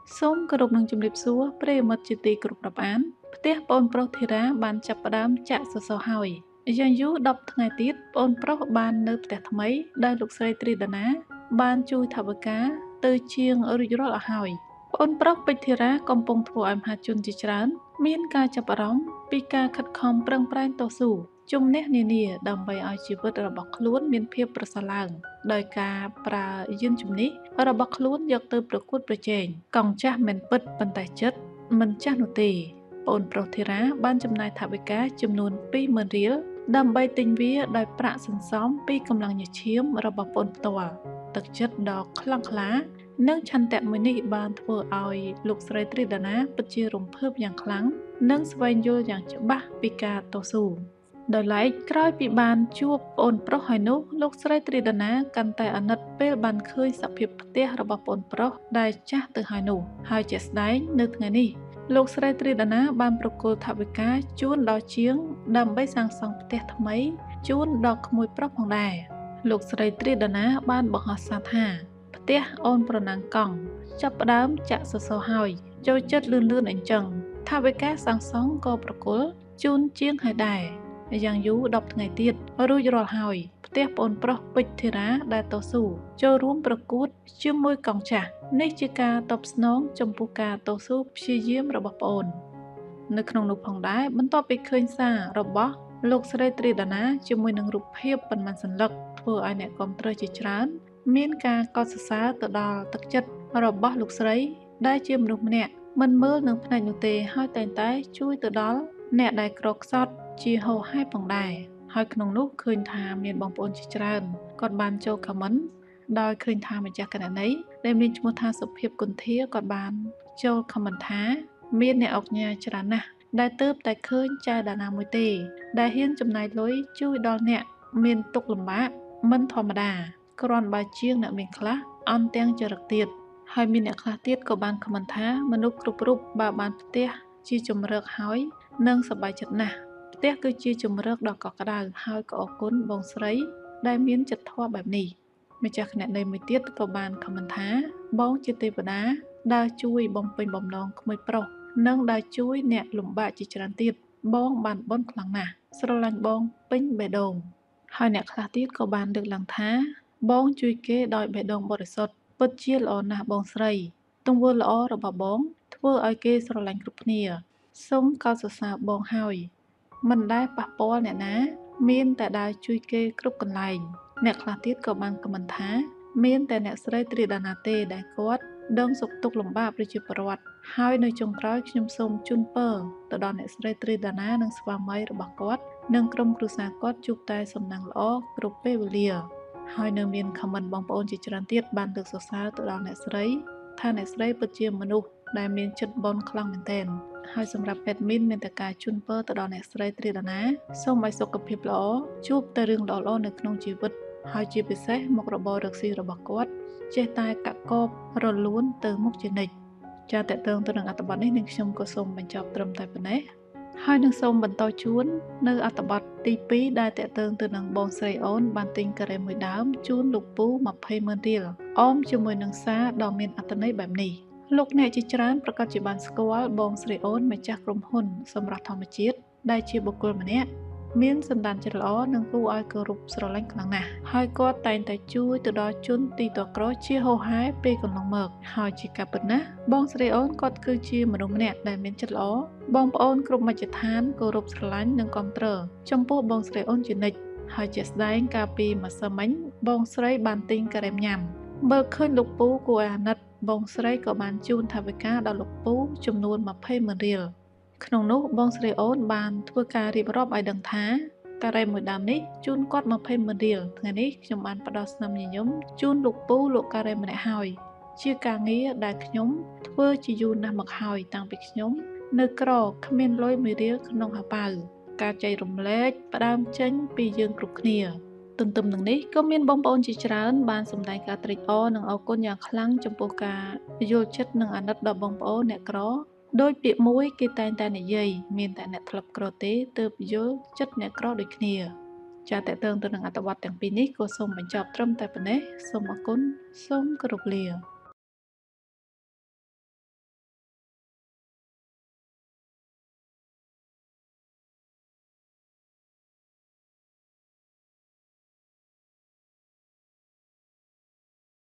សូមគោរពនឹងជំរាបសួរប្រិយមិត្តជាទីគោរពរាប់អានផ្ទះប្អូនប្រុសធីតាបានចាប់ផ្ដើមចាក់សសរហើយយ៉ាងយូរ10ថ្ងៃទៀតប្អូនប្រុសបាននៅផ្ទះថ្មីដែលលោកស្រីទ្រីដាណាបានជួយថវិកាទៅជាងរួចរាល់អស់ហើយប្អូនប្រុសពេជ្រធីតាកំពុងធ្វើឲ្យមហាជនជាច្រើនមានការចាប់អារម្មណ៍ពីការខិតខំប្រឹងប្រែងតស៊ូជំនះនានាដើម្បីឲ្យជីវិតរបស់ខ្លួនមានភាពប្រសើរឡើងដោយការប្រើយានជំនិះរបស់ខ្លួនយកទៅប្រកួតប្រជែងកង់ចាស់មិនពិតប៉ុន្តែចិត្តមិនចាស់នោះទេប្អូនប្រុសធីតាបានចំណាយថវិកាចំនួន20,000រៀលដើម្បីទិញវាដោយប្រាក់សន្សំពីកម្លាំងញើសឈាមរបស់ប្អូនផ្ទាល់ទឹកចិត្តដ៏ខ្លាំងក្លានិងឆន្ទៈមួយនេះបានធ្វើឲ្យលោកស្រីទ្រីដាណាពិតជារំភើបយ៉ាងខ្លាំងនិងស្វែងយល់យ៉ាងច្បាស់ពីការតស៊ូដោយឡែកក្រោយពីបានជួបប្អូនប្រុសហើយនោះលោកស្រីទ្រីដាណាកាន់តែអាណិតពេលបានឃើញសភាពផ្ទះរបស់ប្អូនប្រុសដែលចាស់ទៅហើយនោះហើយជាក់ស្ដែងនៅថ្ងៃនេះលោកស្រីទ្រីដាណាបានប្រគល់ថវិកាជូនដល់ជាងដើម្បីសាងសង់ផ្ទះថ្មីជូនដល់ក្មួយប្រុសផងដែរលោកស្រីទ្រីដាណាបានបង្ហោះសារថាផ្ទះអូនប្រណាំងកង់ចាប់ផ្ដើមចាក់សសរហើយចូលចិត្តលឿនអញ្ចឹងថវិកាសាងសង់ក៏ប្រគល់ជូនជាងហើយដែរយ៉ាងយូរ10ថ្ងៃទៀតរួចរាល់ហើយផ្ទះប្អូនប្រុសពេជ្រធីតាដែលតស៊ូចូលរួមប្រកួតជាមួយកង់ចាស់នេះជាការតបស្នងចំពោះការតស៊ូព្យាយាមរបស់ប្អូននៅក្នុងនោះផងដែរបន្ទាប់ពីឃើញសាររបស់លោកស្រីទ្រីដាណាជាមួយនឹងរូបភាពប៉ុន្មានសន្លឹកធ្វើឲ្យអ្នកគាំទ្រជាច្រើនមានការកោតសរសើរទៅដល់ទឹកចិត្តរបស់លោកស្រីដែលជាមនុស្សម្នាក់មិនមើលនឹងផ្នែកនោះទេហើយតែងតែជួយទៅដល់អ្នកដែលក្រខ្សត់ជាហូរហែផងដែរហើយក្នុងនោះឃើញថាមានបងប្អូនជាច្រើនគាត់បានចូល comment ដោយឃើញថាម្ចាស់គណនីដែលមានឈ្មោះថាសុភាពគុន្ធាគាត់បានចូល comment ថាមានអ្នកអុកញ៉ាច្រើនណាស់ដែលទើបតែឃើញចៅដាណាមួយទេដែលហ៊ានចំណាយលុយជួយដល់អ្នកមានទុក្ខលំបាកមិនធម្មតាគ្រាន់បើជាងអ្នកមានខ្លះអន់ទាំងចរិតទៀតហើយមានអ្នកខ្លះទៀតក៏បាន comment ថាមនុស្សគ្រប់រូបបើបានផ្ទះជាជំរកហើយនឹងសប្បាយចិត្តណាស់ផ្ទះគឺជាជំរកដ៏កក់ក្ដៅហើយក៏អរគុណបងស្រីដែលមានចិត្តធម៌បែបនេះម្ចាស់គណនីមួយទៀតក៏បាន comment ថាបងជាទេវតាដែលជួយបំពេញបំណងក្មួយប្រុសនិងដែលជួយអ្នកលំបាកជាច្រើនទៀតបងបានបុណ្យខ្លាំងណាស់ស្រឡាញ់បងពេញបេះដូងហើយអ្នកខ្លះទៀតក៏បានលើកឡើងថាបងជួយគេដោយបេះដូងបរិសុទ្ធពិតជាល្អណាស់បងស្រីទង្វើល្អរបស់បងធ្វើឲ្យគេស្រឡាញ់គ្រប់គ្នាសូមកោតសរសើរបងហើយមិនដែលប៉ះពាល់អ្នកណាមានតែដើរជួយគេគ្រប់កន្លែងអ្នកខ្លះទៀតក៏បានខមមិនថាមានតែអ្នកស្រីទ្រីដាណាទេដែលគាត់ដឹងសុខទុក្ខលំបាកប្រជាពលរដ្ឋហើយនៅចុងក្រោយខ្ញុំសូមជូនពរទៅដល់អ្នកស្រីទ្រីដាណានិងស្វាមីរបស់គាត់និងក្រុមគ្រួសារគាត់ជួបតែសំណាងល្អគ្រប់ពេលវេលាហើយនៅមានខមមិនបងប្អូនជាច្រើនទៀតបានលើកសរសើរទៅដល់អ្នកស្រីថាអ្នកស្រីពិតជាមនុស្សដែលមានចិត្តបុណ្យខ្លាំងមែនទែនហើយសម្រាប់ admin មានតែការជូនពរទៅដល់អ្នកស្រីទ្រីដាណាសូមឲ្យសុខភាពល្អជួបតែរឿងល្អៗនៅក្នុងជីវិតហើយជាពិសេសមុខរបររកស៊ីរបស់គាត់ចេះតែកាក់កបរលូនទៅមុខជានិច្ចចាតតើទៅនឹងអត្ថបទនេះនឹងខ្ញុំក៏សូមបញ្ចប់ត្រឹមតែប៉ុណ្ណេះហើយនឹងសូមបន្តជូននៅអត្ថបទទី2ដែលតេតើងទៅនឹងបងស្រីអូនបានទិញការ៉េមួយដើមជូនលោកពូ 20,000 រៀលអមជាមួយនឹងសារដ៏មានអត្ថន័យបែបនេះលោកអ្នកជាច្រើនប្រកាសជាបានស្គាល់បងស្រីអូនម្ចាស់ក្រុមហ៊ុនសម្រាប់ធម្មជាតិដែលជាបុគ្គលម្នាក់មានសន្តានចិត្តល្អនិងគួរឲ្យគោរពស្រឡាញ់ខ្លាំងណាស់ហើយគាត់តែងតែជួយទៅដល់ជនទីទោះក្រជាហូរហែពេលកន្លងមកហើយជាការពិតណាស់បងស្រីអូនគាត់គឺជាមនុស្សម្នាក់ដែលមានចិត្តល្អបងប្អូនគ្រប់មជ្ឈដ្ឋានគោរពស្រឡាញ់និងគាំទ្រចំពោះបងស្រីអូនជានិច្ចហើយជាស្ដែងកាលពីម្សិលមិញបងស្រីបានទិញការ៉េមញ៉ាំបើឃើញលោកពូគួរឲ្យអាណិតបងស្រីក៏បានជូនថវិកាដល់លោកពូចំនួន 20,000 រៀលក្នុងនោះបងស្រីអូនបានធ្វើការរៀបរាប់ឲ្យដឹងថាការ៉េមួយដើមនេះជូនគាត់ 20,000 រៀលថ្ងៃនេះខ្ញុំបានផ្ដល់ស្នាមញញឹមជូនលោកពូលោកការ៉េម្នាក់ហើយជាការងារដែលខ្ញុំធ្វើជាយូរណាស់មកហើយតាំងពីខ្ញុំនៅក្រគ្មានលុយ1រៀលក្នុងហោប៉ៅការចែករំលែកផ្ដើមចេញពីយើងគ្រប់គ្នាទន្ទឹមនឹងនេះក៏មានបងប្អូនជាច្រើនបានសម្ដែងការត្រេកអរនិងអរគុណយ៉ាងខ្លាំងចំពោះការយល់ចិត្តនិងអាណិតដល់បងប្អូនអ្នកក្រដោយពាក្យមួយគេតែងតែនិយាយមានតែអ្នកធ្លាប់ក្រទេទើបយល់ចិត្តអ្នកក្រដូចគ្នាចាតតើទៅនឹងអត្ថបទទាំងពីរនេះក៏សូមបញ្ចប់ត្រឹមតែប៉ុណ្ណេះសូមអរគុណសូមគោរពលា